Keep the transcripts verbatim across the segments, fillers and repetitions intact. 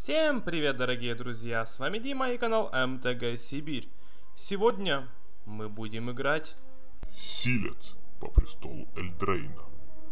Всем привет, дорогие друзья, с вами Дима и канал эм тэ гэ Сибирь. Сегодня мы будем играть Силет по престолу Эльдрейна.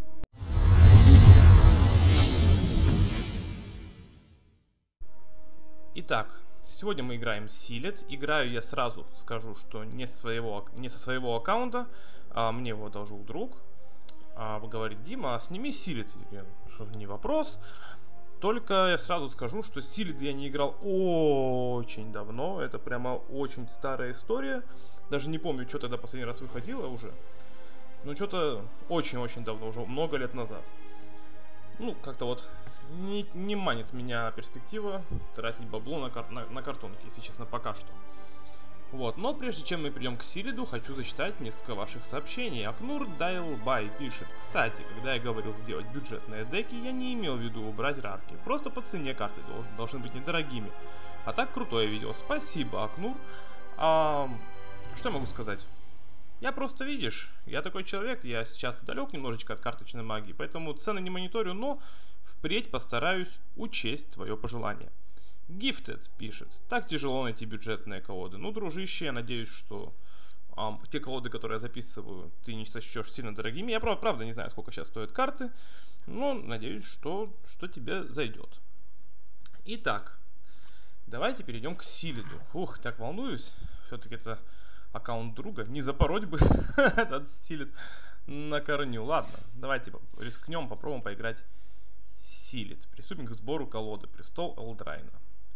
Итак, сегодня мы играем Силет. Играю я сразу скажу, что не, своего, не со своего аккаунта, а мне его одолжил друг. А, говорит: Дима, сними Силет. Не вопрос. Только я сразу скажу, что Силет я не играл очень давно. Это прямо очень старая история. Даже не помню, что тогда последний раз выходило уже. Ну, что-то очень-очень давно, уже много лет назад. Ну, как-то вот не, не манит меня перспектива тратить бабло на, кар на, на картонки, если честно, пока что. Вот, но прежде чем мы перейдем к Силеду, хочу зачитать несколько ваших сообщений. Акнур Дайлбай пишет: кстати, когда я говорил сделать бюджетные деки, я не имел в виду убрать рарки. Просто по цене карты должен, должны быть недорогими. А так крутое видео. Спасибо, Акнур. А, что я могу сказать? Я просто, видишь, я такой человек, я сейчас далек немножечко от карточной магии, поэтому цены не мониторю, но впредь постараюсь учесть твое пожелание. Gifted пишет: так тяжело найти бюджетные колоды. Ну, дружище, я надеюсь, что а, те колоды, которые я записываю, ты не сочтешь сильно дорогими. Я правда, правда не знаю, сколько сейчас стоят карты, но надеюсь, что, что тебе зайдет. Итак, давайте перейдем к Силеду. Ух, так волнуюсь. Все-таки это аккаунт друга. Не запороть бы этот Силет на корню. Ладно, давайте рискнем, попробуем поиграть Силет. Приступим к сбору колоды. Престол Эльдрейна.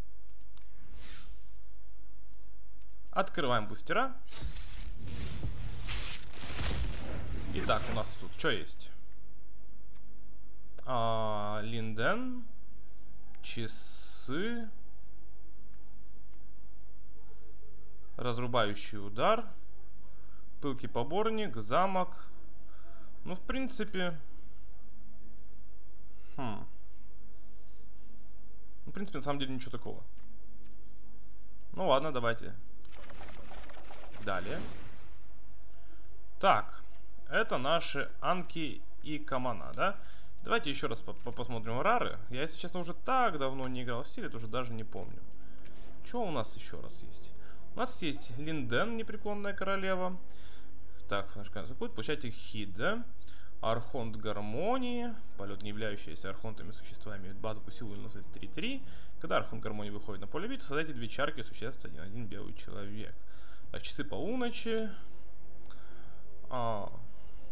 Открываем бустера. Итак, у нас тут что есть? А, Линден. Часы. Разрубающий удар. Пылкий поборник. Замок. Ну, в принципе... Хм. Ну, в принципе, на самом деле ничего такого. Ну ладно, давайте. Далее. Так. Это наши Анки и Камана, да? Давайте еще раз по -по посмотрим рары. Я, если честно, уже так давно не играл в Силет, уже даже не помню. Что у нас еще раз есть? У нас есть Линден, непреклонная королева. Так, наш канал будет. Получайте хит, да? Архонт Гармонии. Полет, не являющийся архонтами существами, имеет базовую силу наносит три три. Когда Архонт Гармонии выходит на поле битвы, создайте две чарки существ один один белый человек. Так, часы полуночи. А.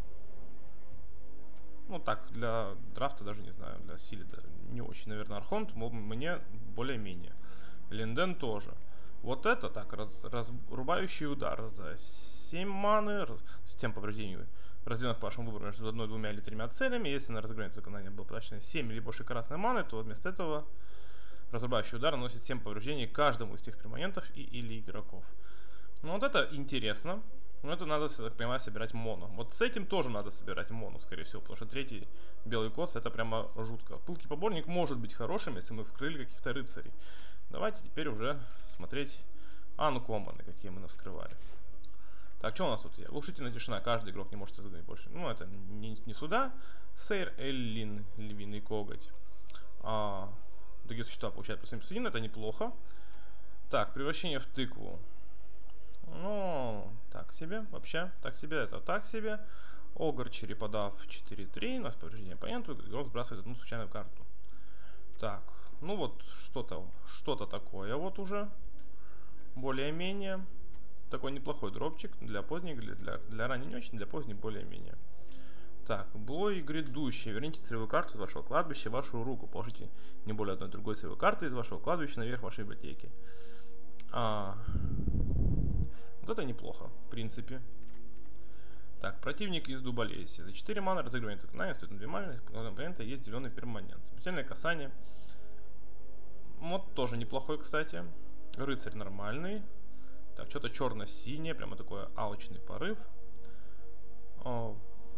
Ну так, для драфта даже не знаю, для Силеда не очень, наверное, Архонт, мне более-менее. Линден тоже. Вот это так, раз, разрубающий удар за семь маны, раз, с тем повреждением, разделенных по вашему выбору между одной, двумя или тремя целями. Если на разыграние заклинания было потрачено семь или больше красной маны, то вместо этого разрубающий удар наносит семь повреждений каждому из тех перманентов и или игроков. Ну вот это интересно. Но это надо, так понимаю, собирать моно. Вот с этим тоже надо собирать моно, скорее всего, потому что третий белый кос это прямо жутко. Пылкий поборник может быть хорошим, если мы вскрыли каких-то рыцарей. Давайте теперь уже смотреть анкомбаны, какие мы наскрывали. Так, что у нас тут? Глушительная тишина. Каждый игрок не может разыграть больше. Ну, это не, не сюда. Сейр Эллин, львиный коготь. А, другие существа получают плюс один, это неплохо. Так, превращение в тыкву. Ну, так себе. Вообще, так себе. Это так себе. Огр череподав четыре три. У нас повреждение оппоненту. Игрок сбрасывает одну случайную карту. Так, ну вот что-то что-то такое вот уже. Более-менее. Такой неплохой дропчик для поздних, для, для, для ранней не очень, для поздних более-менее. Так, блой грядущий. Верните целевую карту из вашего кладбища в вашу руку. Положите не более одной другой целевой карты из вашего кладбища наверх вашей библиотеки. А... Вот это неплохо, в принципе. Так, противник из Дуболесья. За четыре маны разыгрывается заклинание, стоит на две маны, у оппонента есть зеленый перманент. Смертельное касание. Вот тоже неплохой, кстати. Рыцарь нормальный. Так, что-то черно-синее, прямо такой алчный порыв. О.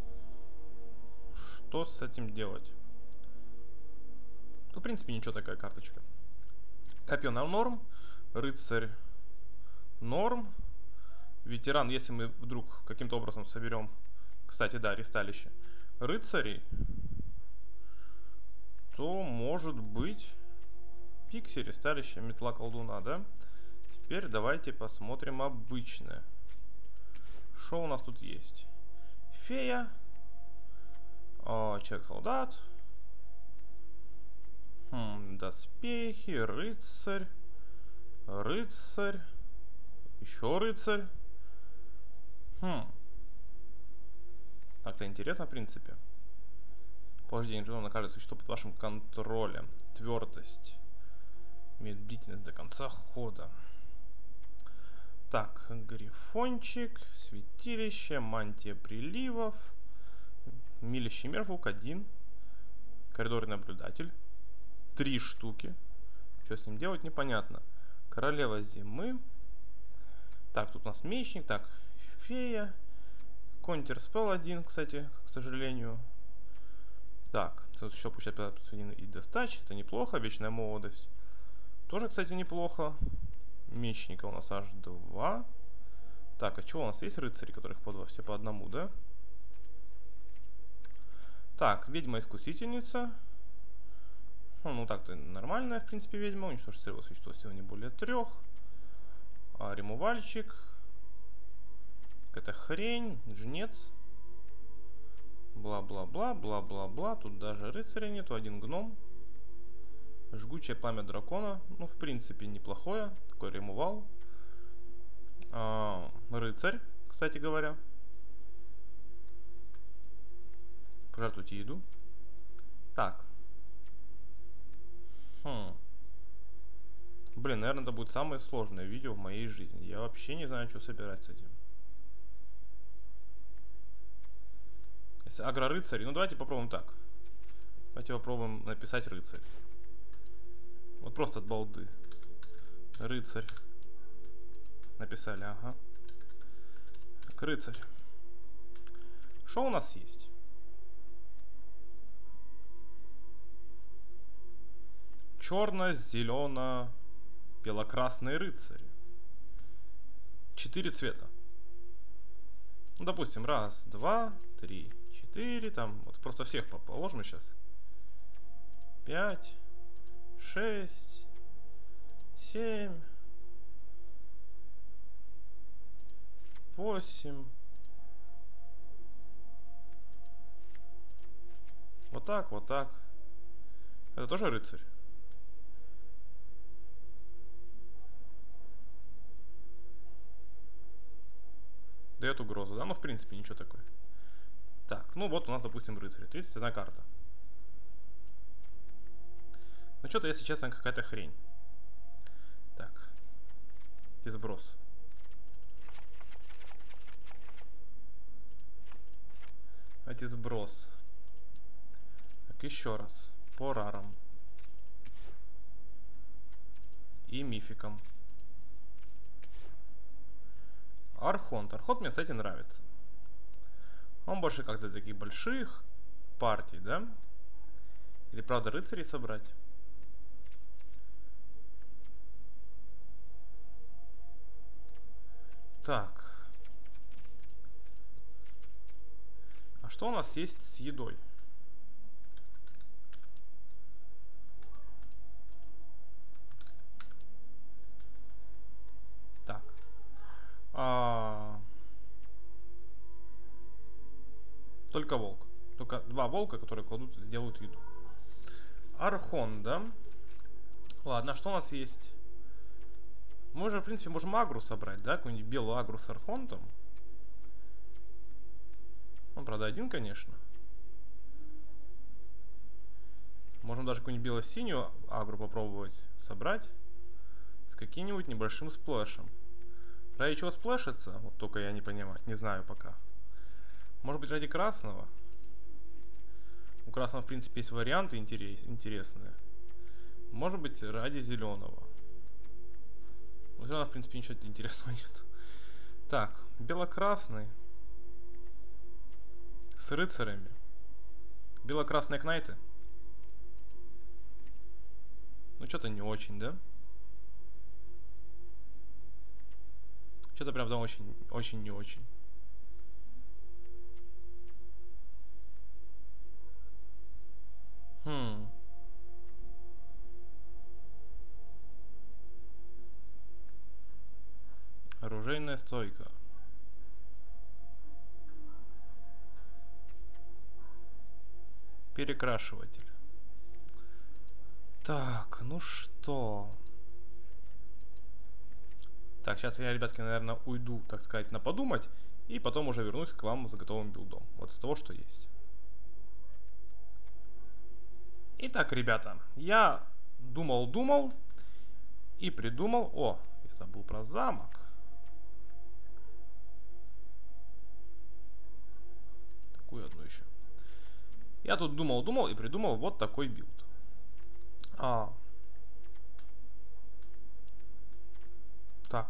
Что с этим делать? Ну, в принципе, ничего, такая карточка. Копье на норм. Рыцарь норм. Ветеран, если мы вдруг каким-то образом соберем, кстати, да, ресталище, рыцарей, то может быть Пикси, ресталище, метла колдуна, да? Теперь давайте посмотрим обычное. Что у нас тут есть? Фея. О, человек-солдат. Хм, доспехи, рыцарь. Рыцарь. Еще рыцарь. Хм. Так-то интересно, в принципе. Повреждение инженера на каждое существо под вашим контролем. Твердость. Имеет бдительность до конца хода. Так, грифончик, святилище, мантия приливов, милящий мервук один, коридорный наблюдатель, три штуки. Что с ним делать, непонятно. Королева зимы. Так, тут у нас мечник, так, фея, контрспелл один, кстати, к сожалению. Так, тут еще получается один и достач, это неплохо, вечная молодость. Тоже, кстати, неплохо. Мечника у нас аж два. Так, а что у нас есть рыцари, которых по два? Все по одному, да? Так, ведьма-искусительница. Ну, ну так-то нормальная, в принципе, ведьма. Уничтожить целое существо силы не более трех. А, ремувальщик. Какая-то хрень. Жнец. Бла-бла-бла, бла-бла-бла. Тут даже рыцаря нету, один гном. Жгучее пламя дракона. Ну, в принципе, неплохое. Такой ремувал. А, рыцарь, кстати говоря. Пожертвуйте еду. Так. Хм. Блин, наверное, это будет самое сложное видео в моей жизни. Я вообще не знаю, что собирать с этим. Если агро-рыцарь, ну давайте попробуем так. Давайте попробуем написать рыцарь. Вот просто от балды. Рыцарь. Написали, ага. Так, рыцарь. Что у нас есть? Черно-зелено-белокрасные рыцари. Четыре цвета. Ну, допустим, раз, два, три, четыре. Там, вот просто всех положим сейчас. Пять, шесть, семь, восемь. Вот так, вот так. Это тоже рыцарь? Дает угрозу, да? Ну, в принципе, ничего такое. Так, ну вот у нас, допустим, рыцарь. тридцать одна карта. Ну, что-то, если честно, какая-то хрень. Так. И сброс. Давайте сброс. Так, еще раз. По рарам. И мификам. Архонт. Архонт мне, кстати, нравится. Он больше как-то таких больших партий, да? Или, правда, рыцарей собрать? Так. А что у нас есть с едой? Так. А... Только волк. Только два волка, которые кладут, делают еду. Архон, да? Ладно, что у нас есть? Мы же, в принципе, можем агру собрать, да? Какую-нибудь белую агру с архонтом. Ну, правда, один, конечно. Можем даже какую-нибудь бело-синюю агру попробовать собрать. С каким-нибудь небольшим сплэшем. Ради чего сплэшится? Вот только я не понимаю, не знаю пока. Может быть, ради красного? У красного, в принципе, есть варианты интерес интересные. Может быть, ради зеленого. У зеленого, в принципе, ничего интересного нет. Так, бело-красный. С рыцарями. Бело-красные кнайты. Ну, что-то не очень, да? Что-то прям там очень, очень не очень. Хм. Оружейная стойка. Перекрашиватель. Так, ну что? Так, сейчас я, ребятки, наверное, уйду, так сказать, на подумать. И потом уже вернусь к вам за готовым билдом. Вот с того, что есть. Итак, ребята, я думал-думал и придумал... О, я забыл про замок. Такую одну еще. Я тут думал-думал и придумал вот такой билд. А. Так.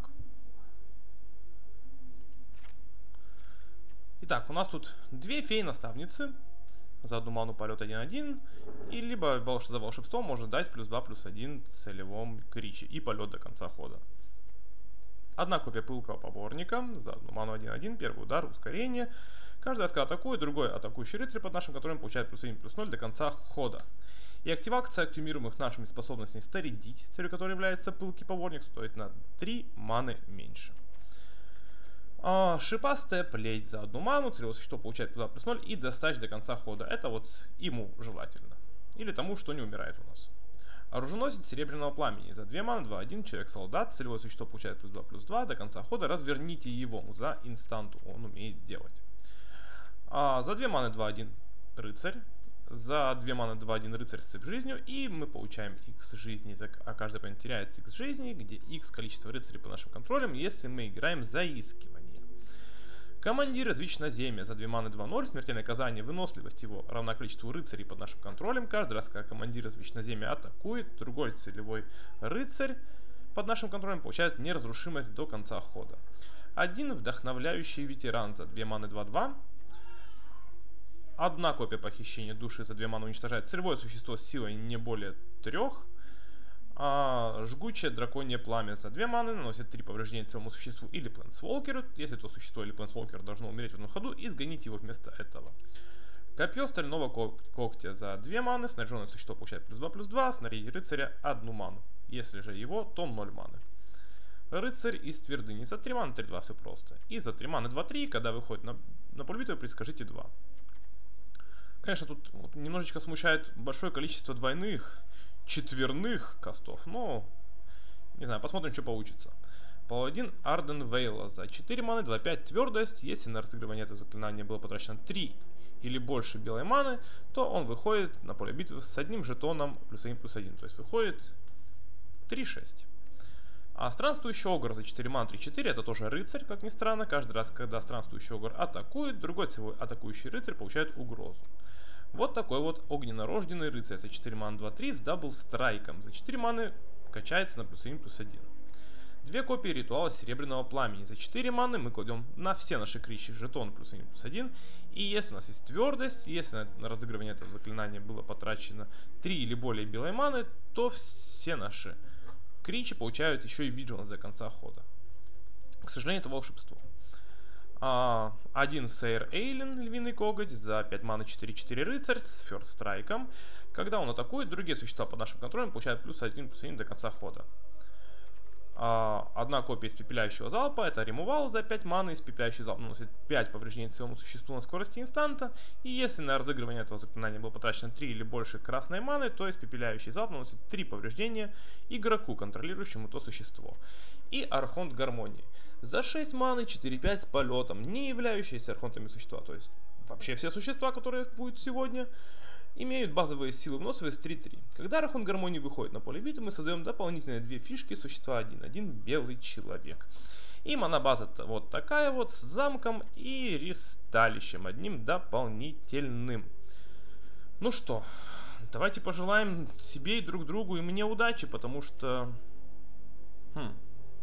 Итак, у нас тут две феи-наставницы. За одну ману полет один-один. И либо волш... за волшебством может дать плюс два, плюс один целевом криче. И полет до конца хода. Одна копия пылкого поборника. За одну ману один-один. Первый удар, ускорение. Каждый раз, когда атакует, другой атакующий рыцарь под нашим контролем получает плюс один, плюс ноль до конца хода. И активация активируемых нашими способностями старидить, целью которой является пылкий поборник, стоит на три маны меньше. А, шипастая плеть за одну ману, целевое существо получает плюс два, плюс ноль и достать до конца хода. Это вот ему желательно. Или тому, что не умирает у нас. Оруженосец серебряного пламени. За две маны, два-один, человек-солдат, целевое существо получает плюс два, плюс два до конца хода. Разверните его за инстанту, он умеет делать. А, за две маны два-один рыцарь. За две маны два-один рыцарь с цепь жизнью. И мы получаем x жизни, а каждый оппонент теряет x жизни, где x количество рыцарей по нашим контролям, если мы играем заискивание. Командир из Вечноземья. За две маны два-ноль. Смертельное наказание, выносливость его равна количеству рыцарей под нашим контролем. Каждый раз, когда командир из Вечноземья атакует, другой целевой рыцарь под нашим контролем получает неразрушимость до конца хода. Один вдохновляющий ветеран. За две маны два-два. Одна копия похищения души за две маны уничтожает целевое существо с силой не более трех. А жгучее драконье пламя за две маны наносит три повреждения целому существу или плэнсволкеру. Если то существо или плэнсволкер должно умереть в одном ходу, изгоните его вместо этого. Копье стального когтя за две маны. Снаряженное существо получает плюс два, плюс два. Снарядить рыцаря одну ману. Если же его, то ноль маны. Рыцарь из твердыни за три маны, три-два, все просто. И за три маны два-три, когда выходит на, на поле битвы, предскажите два. Конечно, тут вот немножечко смущает большое количество двойных, четверных кастов, но не знаю, посмотрим, что получится. Паладин Арден Вейла за четыре маны, два-пять твердость. Если на разыгрывание этого заклинания было потрачено три или больше белой маны, то он выходит на поле битвы с одним жетоном плюс один, плюс один. То есть выходит три-шесть. А странствующий огр за четыре маны, три-четыре, это тоже рыцарь, как ни странно. Каждый раз, когда странствующий огр атакует, другой целевой атакующий рыцарь получает угрозу. Вот такой вот огненно-рожденный рыцарь за четыре маны, два-три с дабл-страйком. За четыре маны качается на плюс один, плюс один. Две копии ритуала серебряного пламени. За четыре маны мы кладем на все наши кричи жетон плюс один, плюс один. И если у нас есть твердость, если на разыгрывание этого заклинания было потрачено три или более белой маны, то все наши кричи получают еще и виджеланс до конца хода. К сожалению, это волшебство. А, один Сейр Эйлен, львиный коготь, за пять маны четыре-четыре рыцарь с ферст-страйком. Когда он атакует, другие существа под нашим контролем получают плюс один, плюс один до конца хода. А, одна копия испепеляющего залпа, это ремувал за пять маны, испепеляющий залп наносит пять повреждений целому существу на скорости инстанта. И если на разыгрывание этого заклинания было потрачено три или больше красной маны, то испепеляющий залп наносит три повреждения игроку, контролирующему то существо. И Архонт Гармонии. За шесть маны, четыре-пять с полетом, не являющиеся архонтами существа, то есть вообще все существа, которые будут сегодня, имеют базовые силы выносливость три-три. Когда Архонт Гармонии выходит на поле битвы, мы создаем дополнительные две фишки существа один. Один белый человек. И монобаза вот такая вот, с замком и ристалищем, одним дополнительным. Ну что, давайте пожелаем себе и друг другу и мне удачи, потому что... Хм...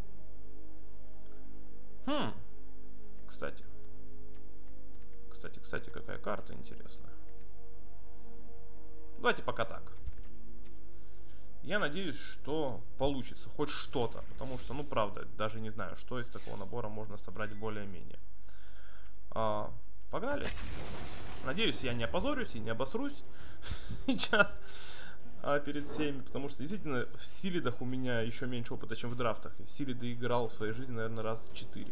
Хм, кстати, кстати, кстати, какая карта интересная. Давайте пока так. Я надеюсь, что получится хоть что-то, потому что, ну, правда, даже не знаю, что из такого набора можно собрать более-менее. А, погнали. Надеюсь, я не опозорюсь и не обосрусь сейчас. а, перед всеми, потому что действительно в силидах у меня еще меньше опыта, чем в драфтах. Я в силиды играл в своей жизни, наверное, раз четыре.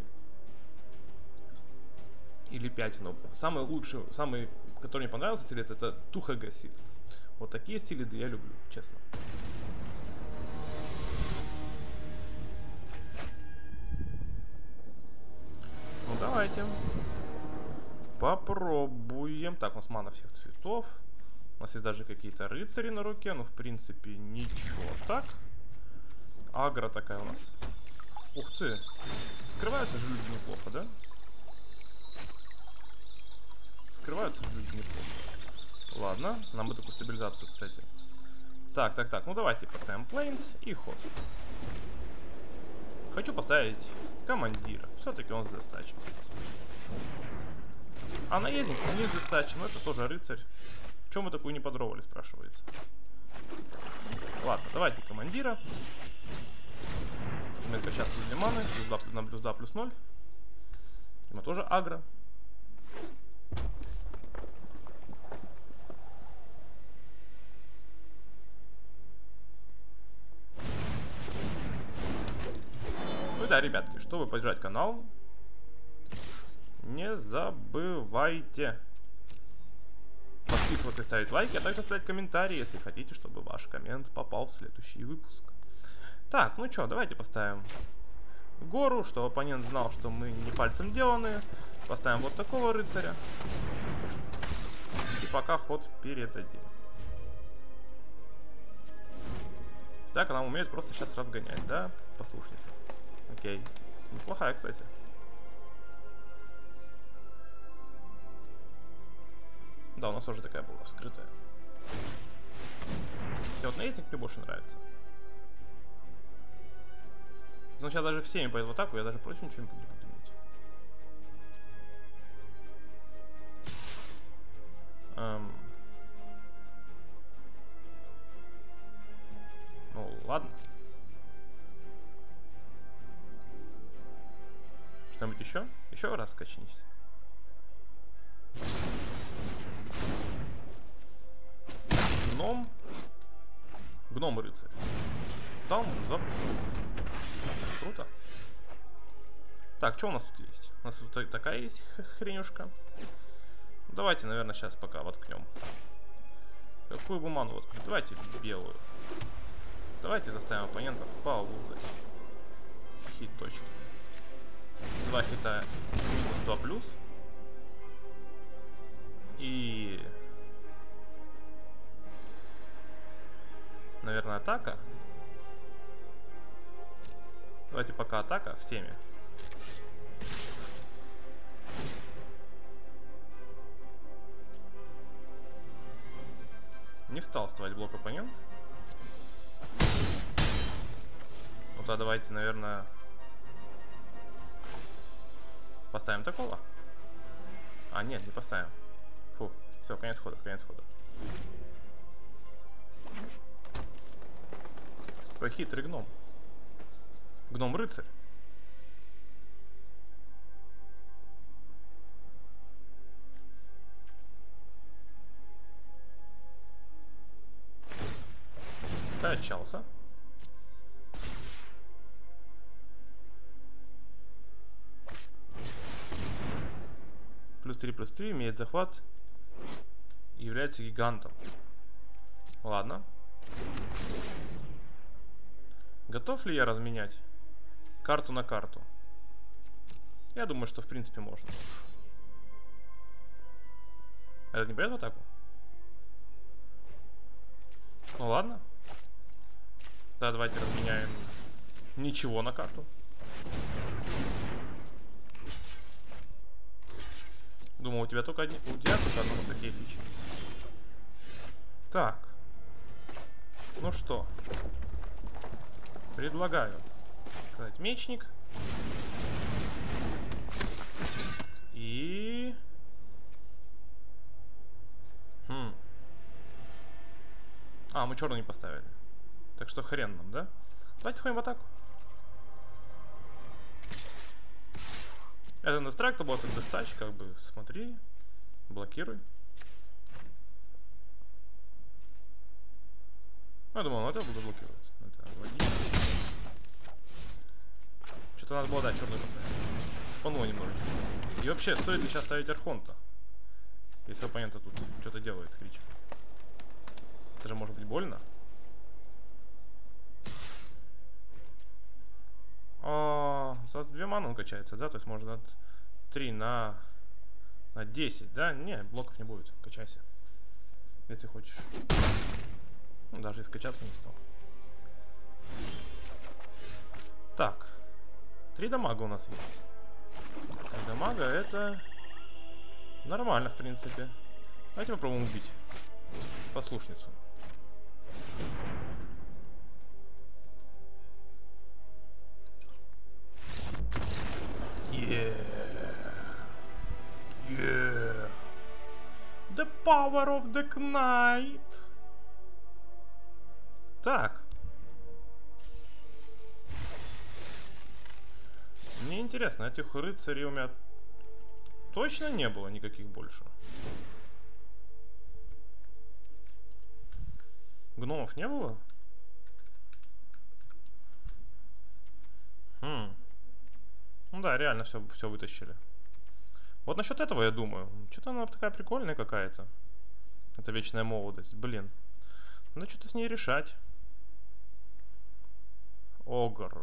Или пять, но самый лучший, самый, который мне понравился силид, это Тухага силид. Вот такие силиды я люблю, честно. Ну давайте. Попробуем. Так, у нас мана всех цветов. У нас есть даже какие-то рыцари на руке. Ну, в принципе, ничего. Так. Агро такая у нас. Ух ты. Скрываются же люди неплохо, да? Скрываются же люди неплохо. Ладно. Нам бы такую стабилизацию, кстати. Так, так, так. Ну, давайте поставим plains и ход. Хочу поставить командира. Все-таки он с достачей. А наездник не с достачей, но это тоже рыцарь. Чем мы такую не подровали, спрашивается. Ладно, давайте командира. Мы качаться для маны. Плюс два, на плюс два, плюс ноль. Мы тоже агро. Ну и да, ребятки, чтобы поддержать канал, не забывайте подписываться и ставить лайки, а также ставить комментарии, если хотите, чтобы ваш коммент попал в следующий выпуск. Так, ну что, давайте поставим гору, чтобы оппонент знал, что мы не пальцем деланы. Поставим вот такого рыцаря. И пока ход передадим. Так, она умеет просто сейчас разгонять, да, послушница? Окей. Неплохая, кстати. Да, у нас тоже такая была вскрытая. Хотя вот наездник мне больше нравится. Но сейчас даже всеми пойдет в атаку, я даже против ничего не буду иметь. Эм. Ну ладно. Что-нибудь еще? Еще раз качнись. Гном. Гном рыцарь. Там запуск. Круто. Так, что у нас тут есть? У нас вот такая есть хренюшка. Давайте, наверное, сейчас пока воткнем. Какую бы ману воткнуть? Давайте белую. Давайте заставим оппонентов полузать. Хит точки. Два хита минус два плюс. И... наверное, атака. Давайте пока атака всеми. Не стал вставать блок оппонент. Ну тогда давайте, наверное, поставим такого. А, нет, не поставим. Фу, все, конец хода, конец хода. Какой хитрый гном. Гном-рыцарь. Качался. Плюс три, плюс три, имеет захват. И является гигантом. Ладно. Готов ли я разменять карту на карту? Я думаю, что в принципе можно. Этот не пойдет в атаку? Ну ладно. Да, давайте разменяем ничего на карту. Думал, у тебя только одни... у тебя только одно вот такие личности. Так. Ну что? Предлагаю сказать мечник. И... Хм. А, мы черный не поставили. Так что хрен нам, да? Давайте сходим в атаку. Это настройка была тут достач, как бы, смотри. Блокируй. Ну, я думал, ну это буду блокировать. Это что-то надо было, да, черную поставить. Пануло немножечко. И вообще, стоит ли сейчас ставить Архонта? Если оппонента тут что-то делает, кричит. Это же может быть больно. О, за две маны он качается, да? То есть можно от три на, на десять, да? Не, блоков не будет. Качайся. Если хочешь. Ну, даже если качаться не стал. Так. Три дамага у нас есть. Три дамага это нормально, в принципе. Давайте попробуем убить послушницу. Yeah. Yeah. The power of the knight. Так. Мне интересно, этих рыцарей у меня точно не было никаких больше. Гномов не было? Хм. Ну да, реально все, все вытащили. Вот насчет этого я думаю. Что-то она такая прикольная какая-то. Это вечная молодость. Блин. Надо что-то с ней решать. Огр.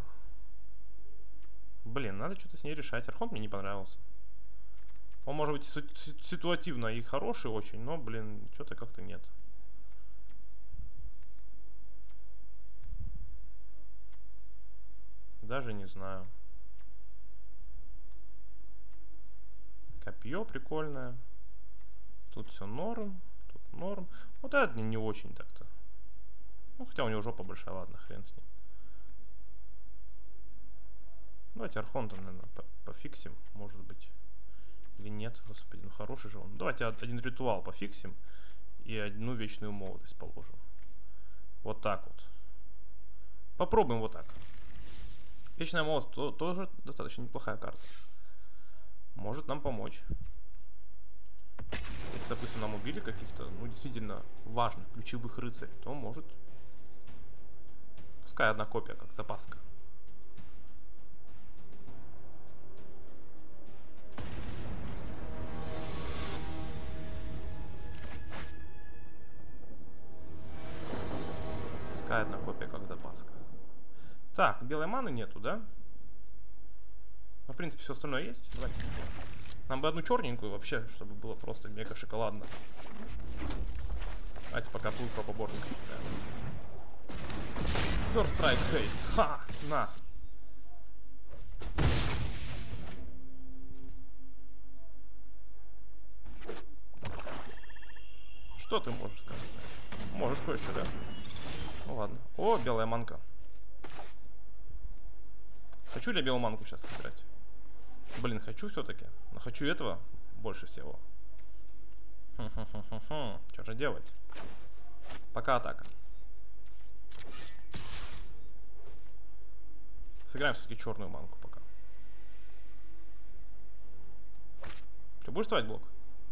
Блин, надо что-то с ней решать. Архонт мне не понравился. Он может быть ситу ситуативно и хороший очень, но, блин, что-то как-то нет. Даже не знаю. Копье прикольное. Тут все норм. Тут норм. Вот это не очень так-то. Ну, хотя у него жопа большая, ладно, хрен с ним. Давайте Архонта, наверное, по пофиксим, может быть. Или нет, господи, ну хороший же он. Давайте один ритуал пофиксим и одну вечную молодость положим. Вот так вот. Попробуем вот так. Вечная молодость то, тоже достаточно неплохая карта. Может нам помочь. Если, допустим, нам убили каких-то, ну, действительно важных, ключевых рыцарей, то может. Пускай одна копия, как запаска. Пускай одна копия, как запаска. Так, белой маны нету, да? Ну, в принципе, все остальное есть. Давайте. Нам бы одну черненькую вообще, чтобы было просто мега шоколадно. Давайте пока плыл по поборникам ставим. First Strike Haste. Ха! На! Что ты можешь сказать? Можешь кое-что, да? Ну ладно. О, белая манка. Хочу ли я белую манку сейчас собирать? Блин, хочу все-таки. Но хочу этого больше всего. Хм-хм-хм-хм. Что же делать? Пока атака. Сыграем все-таки черную манку пока. Что, будешь ставить блок?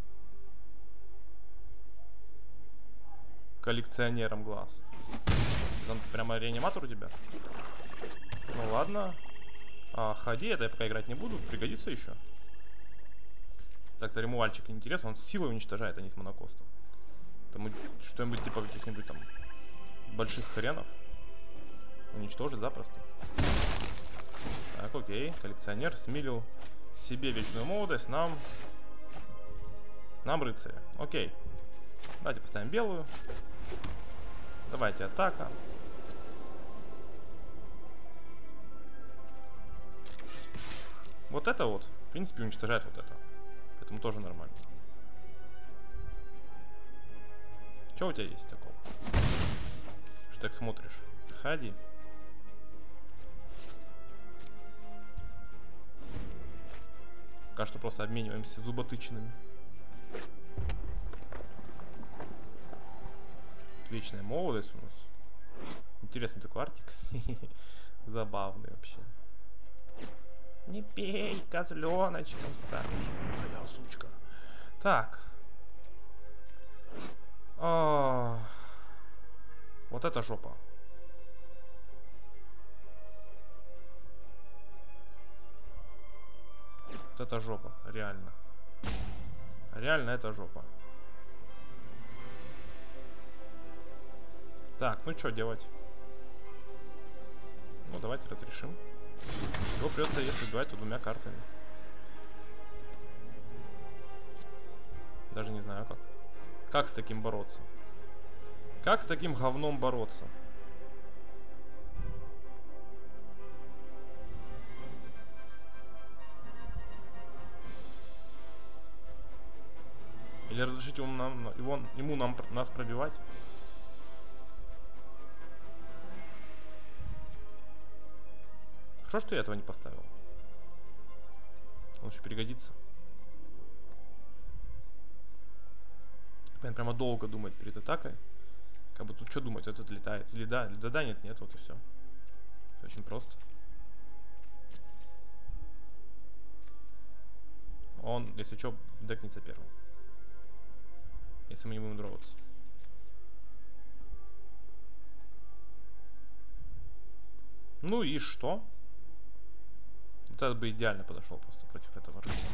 Коллекционером глаз. Там прямо реаниматор у тебя? Ну ладно. А, ходи, это я пока играть не буду. Пригодится еще. Так-то ремувальчик интересно. Он силой уничтожает, а не с монокостом. Там что-нибудь типа каких-нибудь там больших хренов уничтожить запросто. Так, окей. Коллекционер смилил себе вечную молодость. Нам... Нам рыцаря. Окей. Давайте поставим белую. Давайте атака. Вот это вот, в принципе, уничтожает вот это. Поэтому тоже нормально. Что у тебя есть такого? Что так смотришь? Ходи. Пока что просто обмениваемся зуботычными. Вечная молодость у нас. Интересный такой артик. Забавный вообще. Не пей, козленочком станешь. Моя сучка. Так. О, Вот это жопа. Вот это жопа, реально. Реально это жопа. Так, ну что делать? Ну давайте разрешим. Его придется, если убивать, то двумя картами. Даже не знаю как. Как с таким бороться? Как с таким говном бороться? Или разрешить ему нам, его, ему нам нас пробивать? Хорошо, что я этого не поставил. Он еще пригодится. Прямо долго думать перед атакой. Как бы тут что думать, этот летает. Или да, или да, да, нет, нет, вот и все. Все очень просто. Он, если что, декнется первым. Если мы не будем дроваться. Ну и что? Вот этот бы идеально подошел просто против этого рыцаря.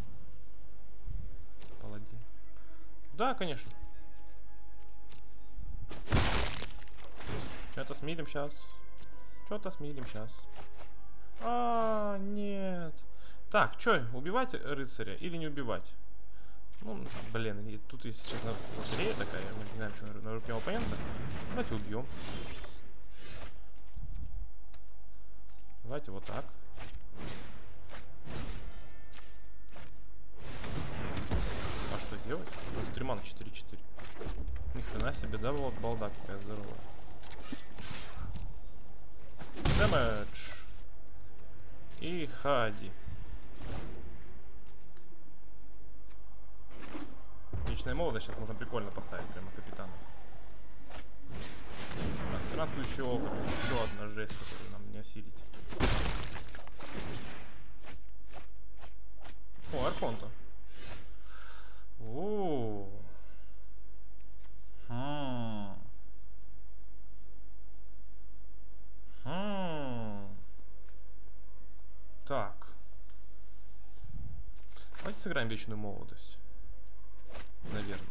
Паладин. Да, конечно. Что-то смилим сейчас. Что-то смилим сейчас. А, нет. Так, что, убивать рыцаря или не убивать? Ну, блин, и тут, если честно, лотерея такая, мы не знаем, что на руке оппонента. Давайте убьем. Давайте вот так. А что делать? Вот три мана четыре четыре. Ни хрена себе, да, вот балда какая здоровая. Дэмэдж. И хади. Вечная молодость сейчас можно прикольно поставить прямо капитана. Так, странствующий округ. Еще одна жесть, которую нам не осилить. О, Архонта. О. Хм. Хм. Так. Давайте сыграем вечную молодость. Наверное.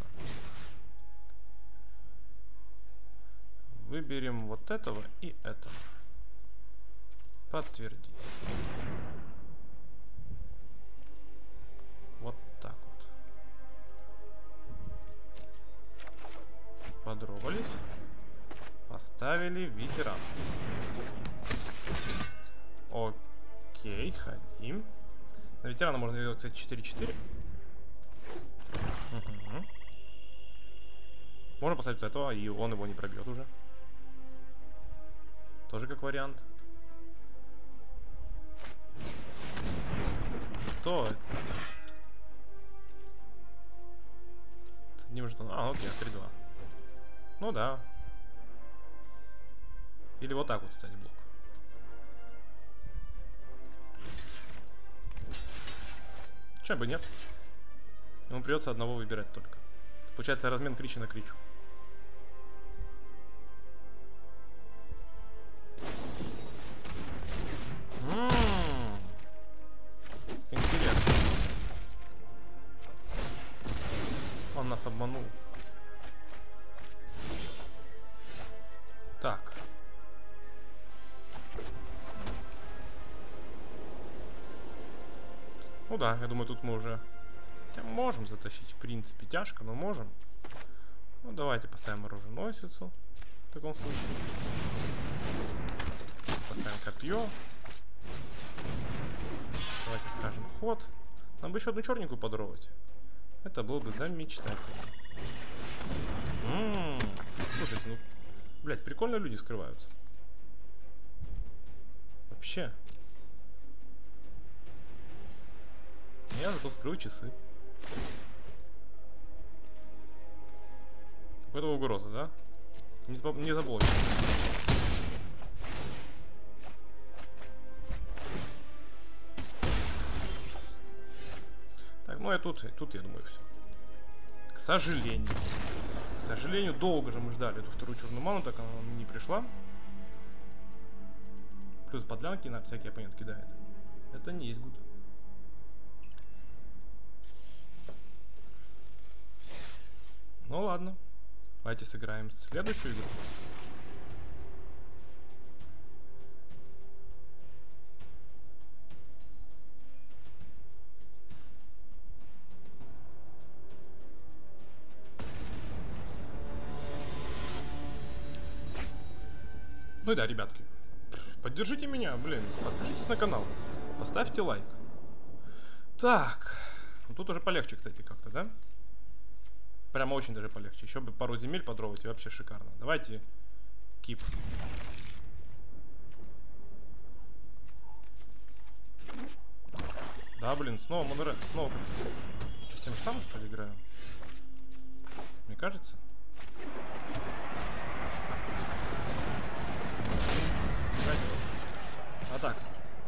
Выберем вот этого и этого. Подтвердить. Вот так вот. Подрогались. Поставили ветеран. Окей, ходим. На ветерана можно сделать, кстати, четыре четыре. Угу. Можно поставить этого, и он его не пробьет уже. Тоже как вариант. Что это? С одним жетоном. А, окей, три два. Ну да. Или вот так вот ставить блок. Чё бы нет. Ему придется одного выбирать только. Получается размен крича на кричу. М-м-м. Интересно. Он нас обманул. Так. Ну да, я думаю, тут мы уже можем затащить. В принципе, тяжко, но можем. Ну, давайте поставим оруженосицу. В таком случае. Поставим копье. Давайте скажем ход. Нам бы еще одну черненькую подровать. Это было бы замечательно. М-м-м. Слушайте, ну, блять, прикольно люди скрываются. Вообще. Я зато вскрою часы. Это угроза, да? Не, не заблочь. Так, ну и тут, и тут, я думаю, все. К сожалению. К сожалению, долго же мы ждали эту вторую черную ману, так она не пришла. Плюс подлянки на всякий оппонент кидает. Это не есть гуд. Ну ладно. Давайте сыграем следующую игру. Ну и да, ребятки, поддержите меня, блин, подпишитесь на канал, поставьте лайк. Так, ну тут уже полегче, кстати, как-то, да? Прямо очень даже полегче. Еще бы пару земель подровать, и вообще шикарно. Давайте кип. Да, блин, снова моноред, снова. Тем же самым, что ли, играю? Мне кажется. А так.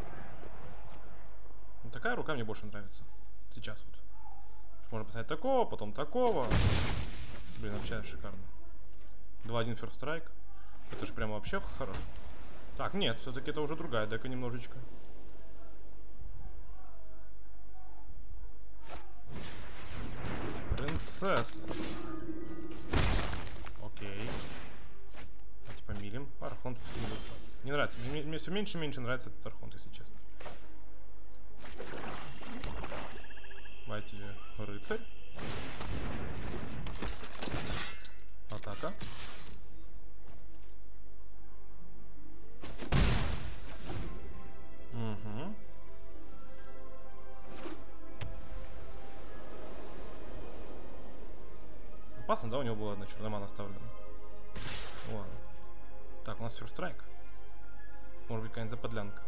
Вот такая рука мне больше нравится. Сейчас вот. Можно поставить такого, потом такого. Блин, вообще шикарно. два-один first strike. Это же прямо вообще хорошо. Так, нет, все-таки это уже другая дека немножечко. Принцесса. Окей. Давайте помилим. Архонт. Не нравится. Мне, мне все меньше и меньше нравится этот архонт, если честно. Давайте рыцарь. Атака. Угу. Опасно, да, у него была одна черная мана оставлена. Ладно. Так, у нас first strike. Может быть, какая-нибудь заподлянка.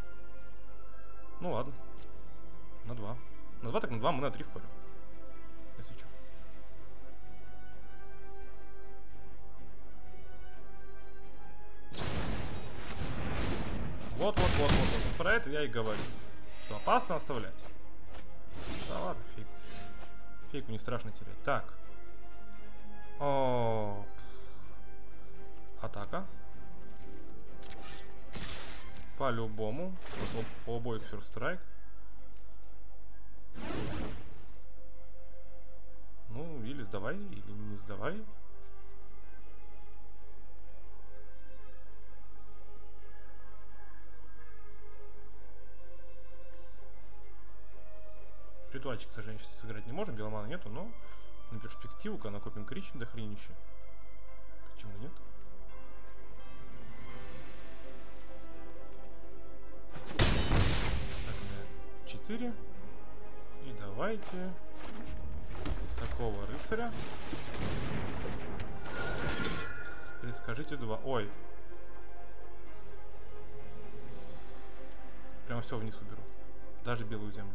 Ну ладно. На два. На два, так на два, мы на три впорем. Если что. Вот, вот, вот, вот, вот. Про это я и говорю. Что опасно оставлять. Да ладно, фиг. Фигу не страшно терять. Так. О. Атака. По-любому. По обоих first strike. Ну, или сдавай, или не сдавай. Ритуальчик, к сожалению, сейчас сыграть не можем, беломана нету, но на перспективу-ка накопим крич до хренища. Почему нет? Так, четыре. И давайте такого рыцаря. Предскажите два. Ой. Прямо все вниз уберу. Даже белую землю.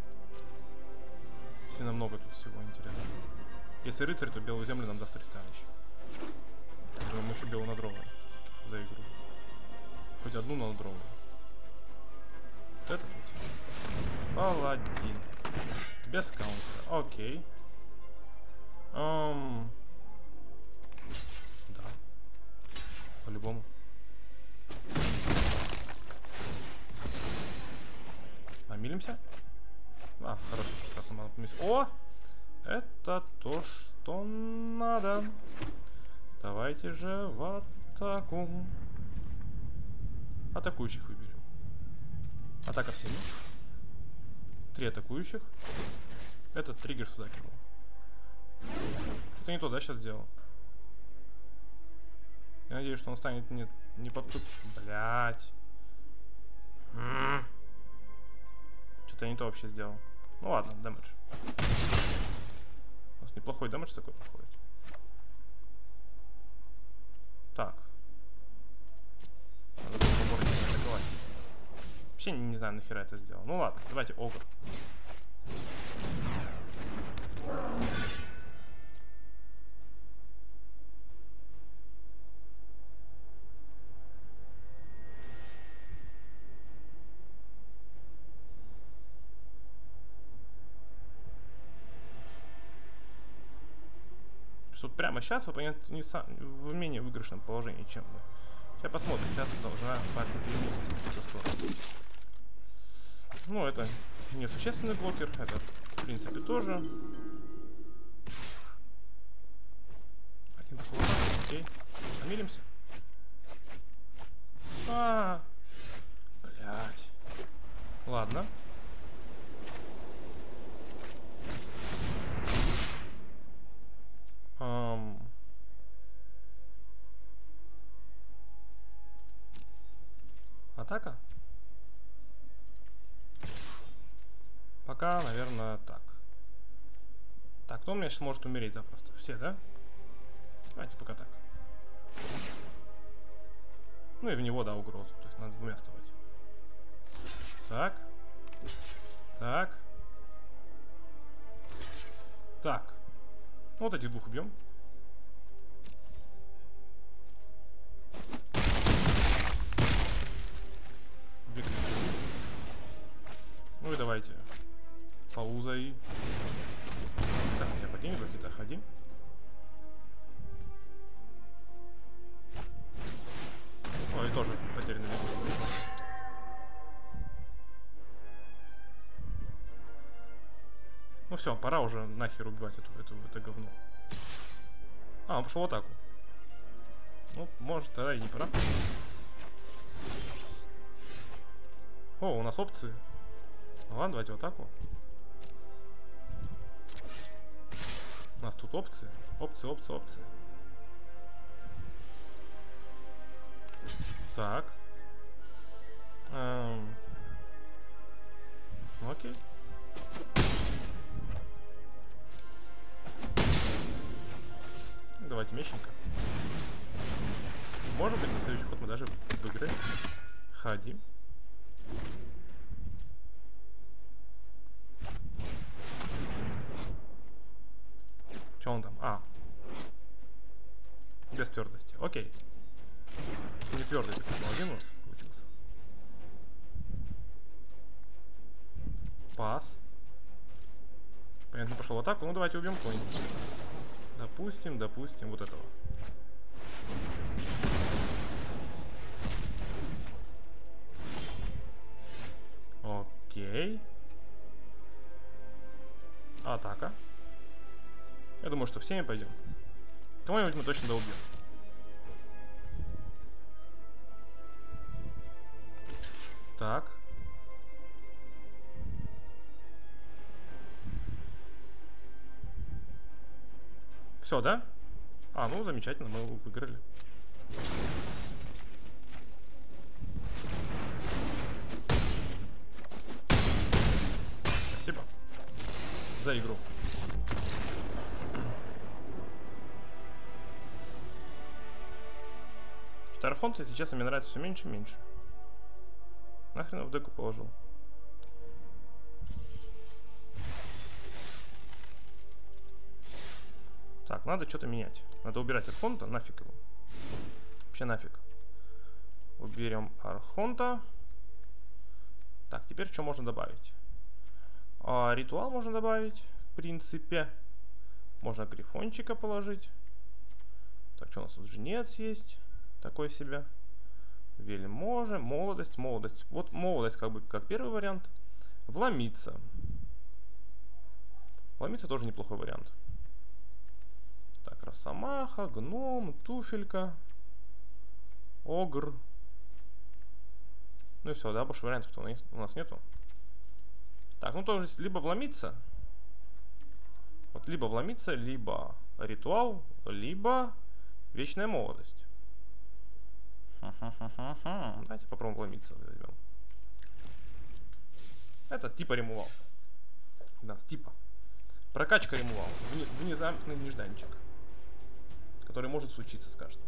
Сильно много тут всего интересного. Если рыцарь, то белую землю нам даст ресталище. Думаю, мы еще белую надроваем за игру. Хоть одну, но надроваем. Вот этот вот. Паладин. Без каунтера. Окей. Um... Да. По-любому. Помилимся? А, хорошо, прекрасно, мало поместить. О! Это то, что надо. Давайте же в атаку. Атакующих выберем. Атака всеми. Три атакующих. Этот триггер сюда кинул. Что-то не то, да, сейчас сделал? Я надеюсь, что он станет не, не под... Блять. Что-то я не то вообще сделал. Ну ладно, дэмэдж. У нас неплохой дэмэдж такой проходит. Так. Надо было поборнее атаковать. Вообще не знаю, нахера это сделал. Ну ладно, давайте огр. что прямо сейчас оппонент не сам, в менее выигрышном положении, чем мы. Сейчас посмотрим. Сейчас должна партия перемениться в эту сторону. Ну, это несущественный блокер. Это, в принципе, тоже. Один пошел. Окей. Помилимся. А, блядь. Ладно. Um... Атака? Пока, наверное, так. Так, кто у меня сейчас может умереть запросто? Все, да? Давайте пока так. Ну и в него, да, угрозу. То есть надо двумя вставать. Так. Так. Так. Ну, вот этих двух убьем. Ну и давайте. Паузой. Так, я подниму какие-то ходи. Ой, тоже потерянный вид. Ну все, пора уже нахер убивать эту, эту, это говно. А, он пошел в атаку. Ну, может, тогда и не пора. О, у нас опции. Ну ладно, давайте в атаку. У нас тут опции. Опции, опции, опции. Так. Эм. Ну, окей. Давайте меченька. Может быть, на следующий ход мы даже выиграем. Ходи. Что он там? А. Без твердости. Окей. Не твердый такой один у нас получился. Пас. Понятно, пошел в атаку. Ну давайте убьем кого-нибудь. Допустим, допустим, вот этого. Окей. Атака. Я думаю, что всеми пойдем. Кого-нибудь мы точно доубьем. Так. Все, да? А, ну замечательно, мы его выиграли. Спасибо за игру. Что Архонт, если честно, мне нравится все меньше и меньше. Нахрен его в деку положил. Так, надо что-то менять. Надо убирать Архонта, нафиг его. Вообще нафиг. Уберем Архонта. Так, теперь что можно добавить? А, ритуал можно добавить, в принципе. Можно грифончика положить. Так, что у нас тут? Жнец есть. Такой себе. Вельможа, молодость, молодость. Вот молодость как бы как первый вариант. Вломиться. Вломиться тоже неплохой вариант. Так, росомаха, гном, туфелька, огр. Ну и все, да, больше вариантов-то у нас нету. Так, ну то есть либо вломиться. Вот либо вломиться, либо ритуал, либо вечная молодость. Давайте попробуем вломиться. Возьмем. Это типа ремувал. Да, типа. Прокачка ремувал. Внезапный нежданчик. Который может случиться с каждым.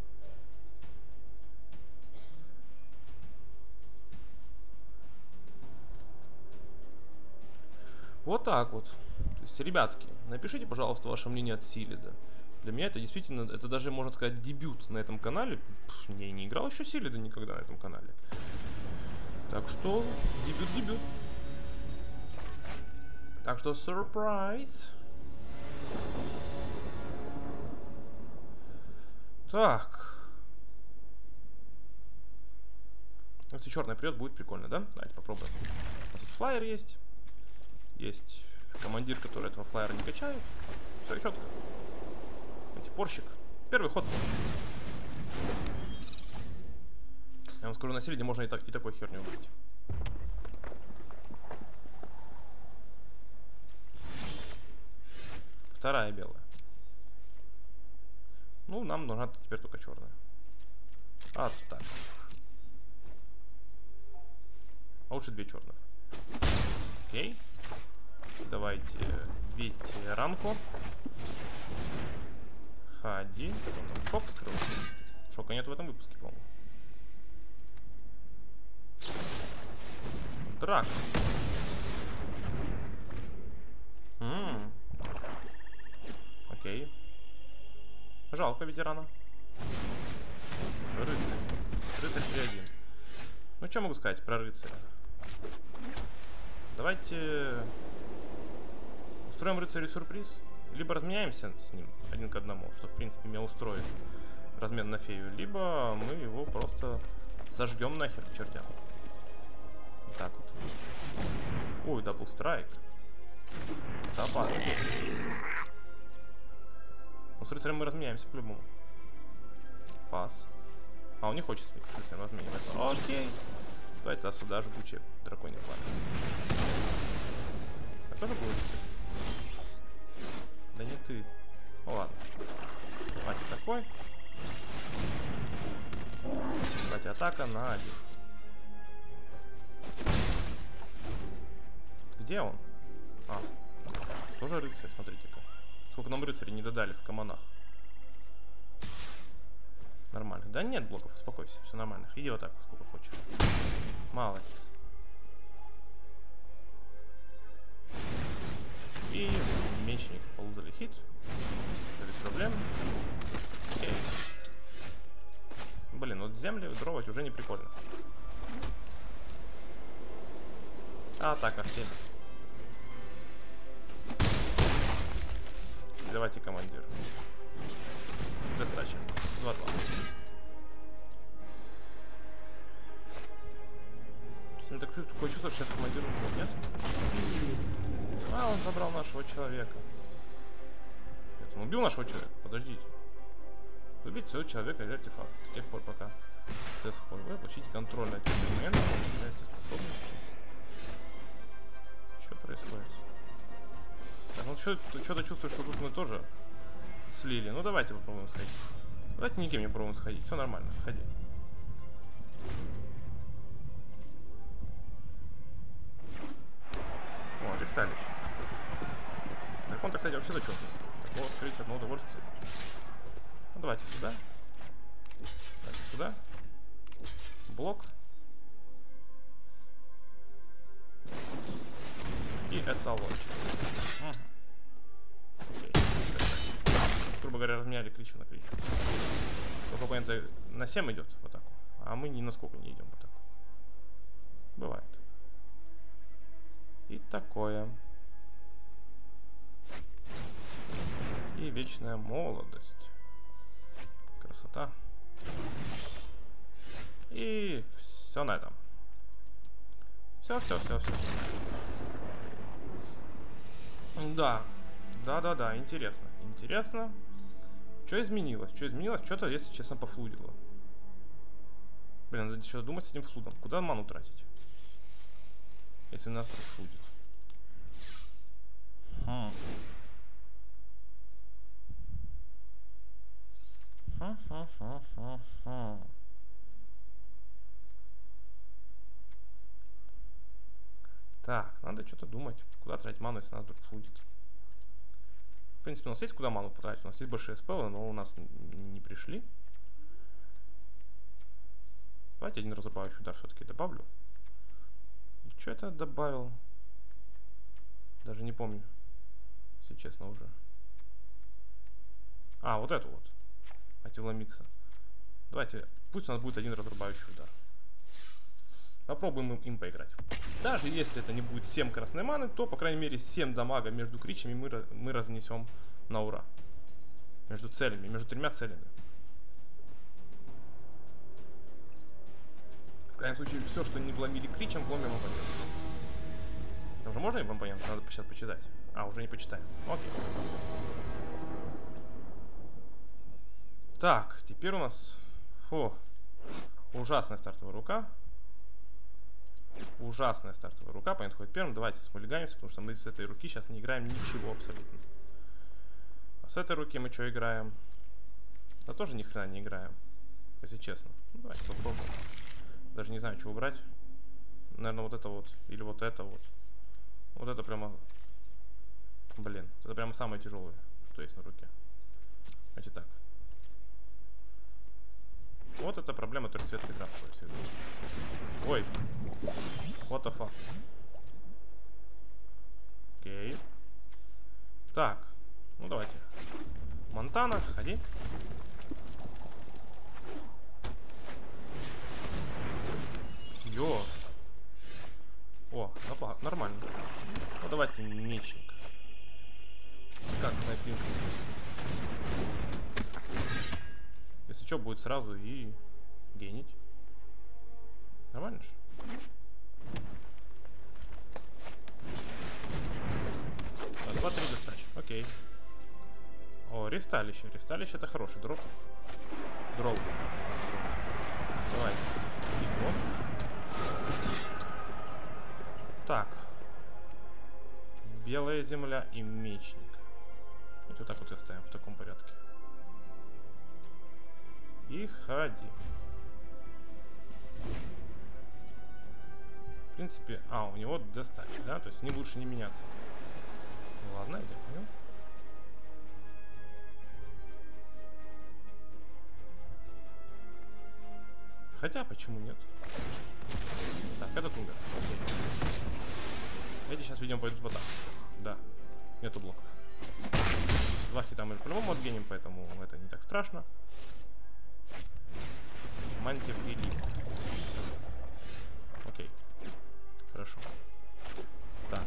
Вот так вот. То есть, ребятки, напишите, пожалуйста, ваше мнение от Силида. Для меня это действительно, это даже, можно сказать, дебют на этом канале. Пфф, я не играл еще Силида никогда на этом канале. Так что, дебют-дебют. Так что, сюрприз. Так. Если черный придет, будет прикольно, да? Давайте попробуем. У нас тут флайер есть. Есть командир, который этого флайера не качает. Все четко. Эти порщик. Первый ход. Я вам скажу, на середине можно и, так, и такой херню убить. Вторая белая. Ну, нам нужна теперь только черная. А, так. А лучше две черных. Окей. Давайте бейте ранку. Ходи. Он там шок скрыл. Шока нет в этом выпуске, по-моему. Драк. Ммм. Окей. Жалко ветерана. Рыцарь. Рыцарь три один. Ну, что могу сказать про рыцаря? Давайте устроим рыцарю сюрприз. Либо разменяемся с ним один к одному, что, в принципе, меня устроит размен на фею. Либо мы его просто сожгем нахер к чертям. Вот так вот. Ой, дабл страйк. Это опасно. Ну, с рыцарем мы разменяемся по-любому. Пас. А, он не хочет с рыцарем размениваться. Окей. Давайте тогда сюда жгучее драконье пламя. А тоже будет? Да не ты. Ну ладно. Давайте такой. Кстати, атака на один. Где он? А, тоже рыцарь, смотрите-ка. Сколько нам рыцарей не додали в команах. Нормально. Да нет блоков, успокойся, все нормально. Иди вот так, сколько хочешь. Молодец. И мечник полузали хит. Без проблем. Окей. Блин, вот земли дровать уже не прикольно. А, так, Артемий. Давайте, командир. Достача. два-два. Мне так такое чувство, что сейчас командир нет. А, он забрал нашего человека. Нет, он убил нашего человека. Подождите. Убить своего человека или артефакт. С тех пор, пока вы получите контроль над этим элементом, вы теряете способности. Что происходит? Так, ну что-то чувствую, что тут мы тоже слили. Ну давайте попробуем сходить. Давайте никем не попробуем сходить. Все нормально. Ходи. О, ресталищ. Дракон-то, кстати, вообще зачем? Такого скрыть одно удовольствие. Ну давайте сюда. Давайте сюда. Блок. И эталон. Угу. Окей. Грубо говоря, разменяли кричу на кричу. Только оппонент на семь идет в атаку, а мы ни на сколько не идем в атаку. Бывает. И такое. И вечная молодость. Красота. И все на этом. Все, все, все, все. Да. Да, да, да, интересно. Интересно. Что изменилось? Что изменилось? Что-то, если честно, пофлудило. Блин, надо еще думать с этим флудом. Куда ману тратить? Если нас флудит. Хм. Ха-ха-ха-ха-ха. Так, надо что-то думать. Куда тратить ману, если нас вдруг флудит. В принципе, у нас есть куда ману потратить. У нас есть большие спеллы, но у нас не пришли. Давайте один разрубающий удар все-таки добавлю. И что это добавил? Даже не помню. Если честно уже. А, вот эту вот. Аттиломикса. Давайте, пусть у нас будет один разрубающий удар. Попробуем им, им поиграть. Даже если это не будет семь красной маны, то, по крайней мере, семь дамага между кричами мы, мы разнесем на ура. Между целями, между тремя целями. В крайнем случае, все, что не вломили кричем, вломим оппонент. Там же можно и компонент? Надо сейчас почитать. А, уже не почитаем. Окей. Так, теперь у нас... Фу. Ужасная стартовая рука. Ужасная стартовая рука. Оппонент ходит первым. Давайте смулигаемся, потому что мы с этой руки сейчас не играем ничего абсолютно. А с этой руки мы что играем? Да тоже ни хрена не играем. Если честно. Ну, давайте попробуем. Даже не знаю, что убрать. Наверное, вот это вот. Или вот это вот. Вот это прямо... Блин, это прямо самое тяжелое, что есть на руке. Давайте так. Вот это проблема трехцветной графики всегда. Ой. What the fuck. Окей. Так. Ну давайте. Монтана, ходи. Йо. О, опа, нормально. Ну давайте мечник. Как снайпинг. Если что, будет сразу и генить. Нормально же? два-три достач. Окей. О, ресталище. Ресталище это хороший дроп. Дроп. Давай. Так. Белая земля и мечник. Вот, вот так вот и оставим в таком порядке. И ходи. В принципе, а, у него достач, да? То есть с ним лучше не меняться. Ладно, я понял. Хотя, почему нет? Так, этот умер. Эти сейчас, видимо, пойдут вот так. Да, нету блоков. Два хита мы по-любому отгеним, поэтому это не так страшно. Мантия в деле. Окей. Хорошо. Так.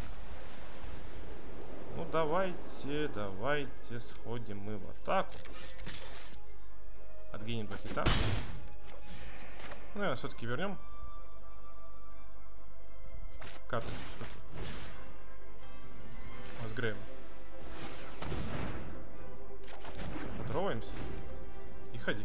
Ну давайте, давайте сходим мы в атаку. Отгеним два хита. Ну, наверное, все-таки вернем карточку. С Грейвом. Подроваемся и ходи.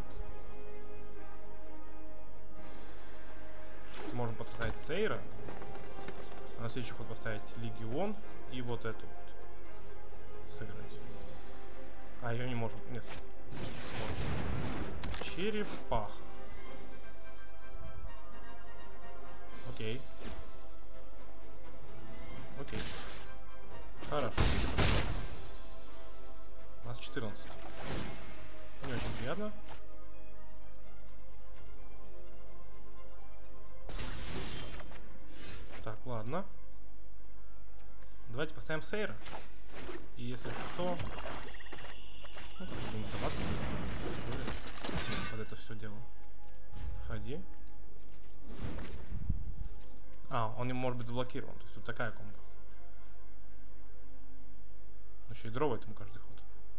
Можем поставить Сейра. А на следующий ход поставить Легион и вот эту вот сыграть. А ее не можем. Нет. Сможем. Черепаха. Окей. Окей. Хорошо. У нас четырнадцать. Не очень приятно. Так, ладно. Давайте поставим Сейра. И если что... Ну, как будем даваться. Вот это все дело. Ходи. А, он не может быть заблокирован. То есть вот такая комбо. Еще и дрова этому каждый ход.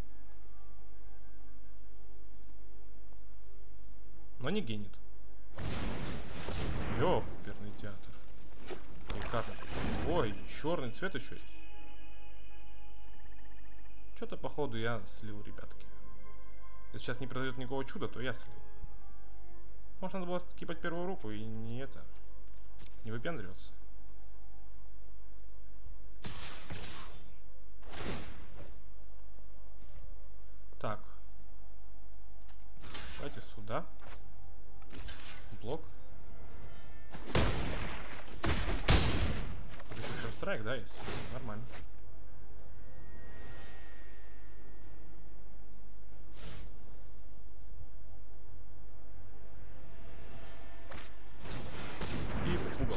Но не генит. Ёперный театр. Карта. Ой, черный цвет еще есть. Что-то, походу, я слил, ребятки. Если сейчас не произойдет никакого чуда, то я слил. Может, надо было скипать первую руку и не это. Не выпендриваться. Так. Давайте сюда. Блок. Страйк, да, есть? Нормально. И в угол.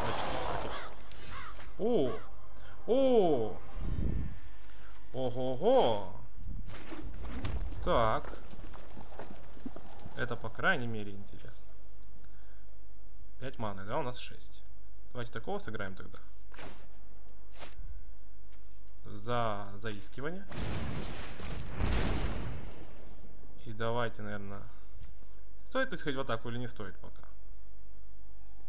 О! О! Ого-го! Так. Это, по крайней мере, интересно. пять маны, да? У нас шесть. Давайте такого сыграем тогда. За заискивание. И давайте, наверное... Стоит ли сходить в атаку или не стоит пока?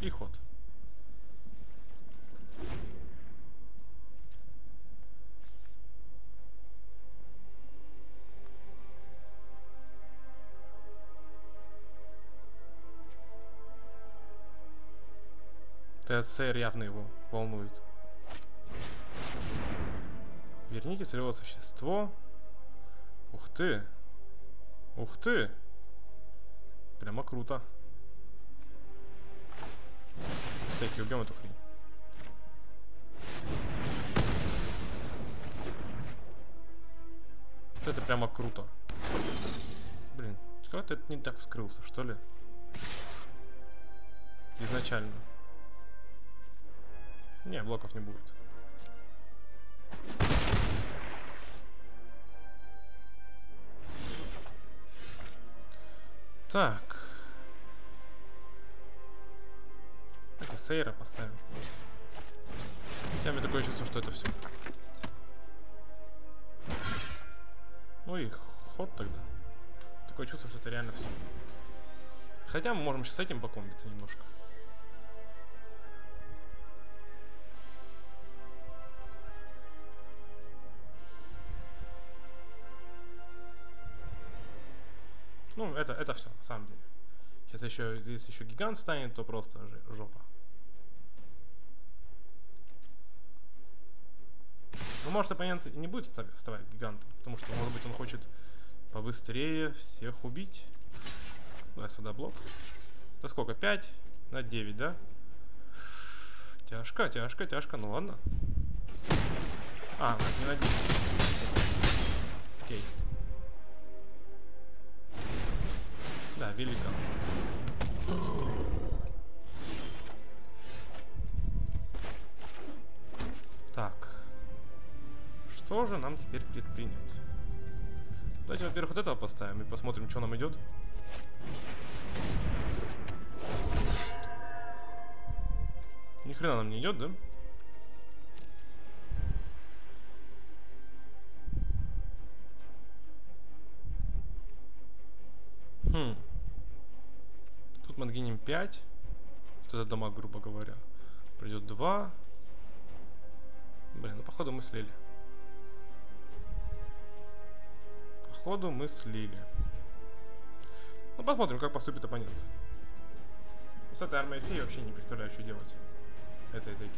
И ход. ТСР явно его волнует. Верните целевое существо. Ух ты. Ух ты. Прямо круто. Кстати, убьем эту хрень. Вот это прямо круто. Блин, как-то это не так вскрылся, что ли? Изначально. Не, блоков не будет. Так. Это Сейра поставим. Хотя мне такое чувство, что это все. Ну и ход тогда. Такое чувство, что это реально все. Хотя мы можем сейчас с этим покомбиться немножко. Ну, это, это все, на самом деле. Сейчас еще, если еще гигант станет, то просто жопа. Ну, может, оппонент и не будет вставать гигантом, потому что, может быть, он хочет побыстрее всех убить. Да, сюда блок. Это сколько? пять на девять, да? Тяжко, тяжко, тяжко. Ну ладно. А, не на девять. Окей. Да, великан. Так. Что же нам теперь предпринять? Давайте, во-первых, вот этого поставим и посмотрим, что нам идет. Ни хрена нам не идет, да? Хм. Тут мы отгинем пять. Вот это дамаг, грубо говоря. Придет два. Блин, ну походу мы слили. Походу мы слили. Ну посмотрим, как поступит оппонент. С этой армией феи вообще не представляю, что делать. Этой деки.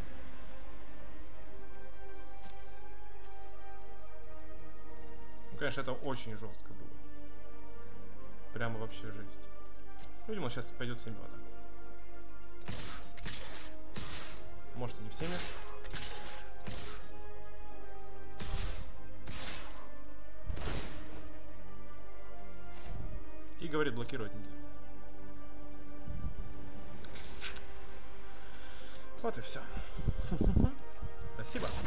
Ну, конечно, это очень жестко было. Прямо вообще жесть. Ну, видимо, сейчас пойдет семь в атаку. Может, и не всеми. И говорит, блокировать нельзя. Вот и все. Спасибо.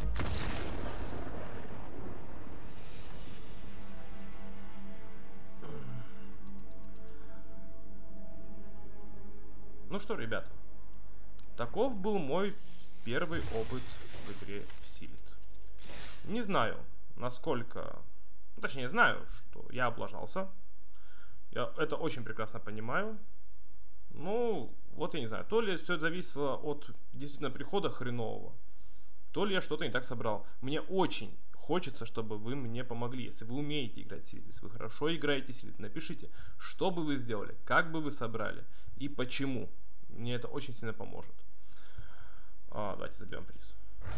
Ну что, ребята, таков был мой первый опыт в игре в Силит. Не знаю, насколько... Ну, точнее, знаю, что я облажался. Я это очень прекрасно понимаю. Ну, вот я не знаю, то ли все зависело от действительно прихода хренового, то ли я что-то не так собрал. Мне очень хочется, чтобы вы мне помогли. Если вы умеете играть Силит, если вы хорошо играете Силит, напишите, что бы вы сделали, как бы вы собрали и почему. Мне это очень сильно поможет. А, давайте заберем приз.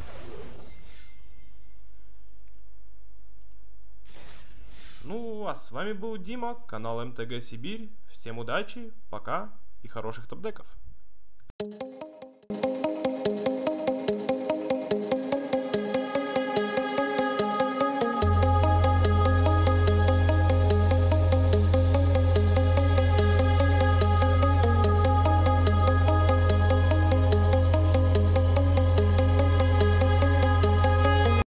Ну, а с вами был Дима, канал эм тэ гэ Сибирь. Всем удачи, пока и хороших топ-деков.